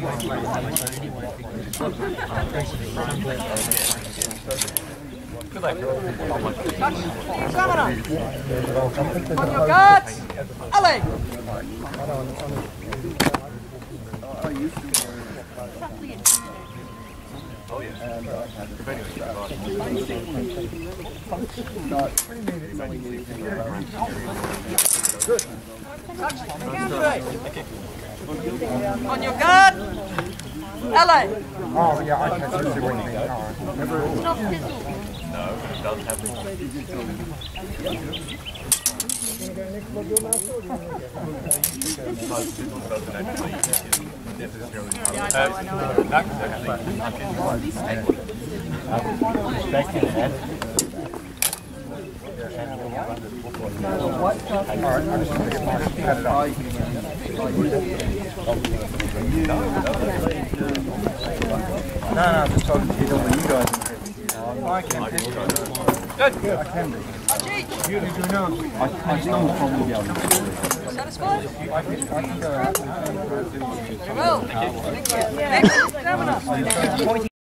Stamina! On your guards! Alley! On your guard! Alley! Oh, yeah, I can't see anything. No, it doesn't have No, just talking to you, don't want you guys in here. I can pitch. Good. I can be. You do now. I still probably be able to. Satisfied? I can go out. Very well. Thank you. Next, stamina.